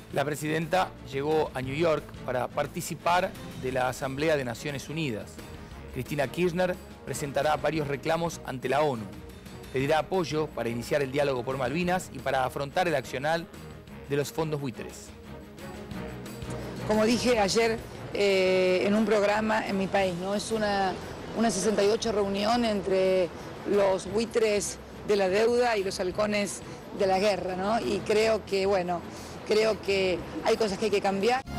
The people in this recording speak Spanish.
La presidenta llegó a New York para participar de la Asamblea de Naciones Unidas. Cristina Kirchner presentará varios reclamos ante la ONU. Pedirá apoyo para iniciar el diálogo por Malvinas y para afrontar el accionar de los fondos buitres. Como dije ayer en un programa en mi país, ¿no? Es una 68 reunión entre los buitres de la deuda y los halcones de la guerra, ¿no? Y creo que, bueno, creo que hay cosas que hay que cambiar.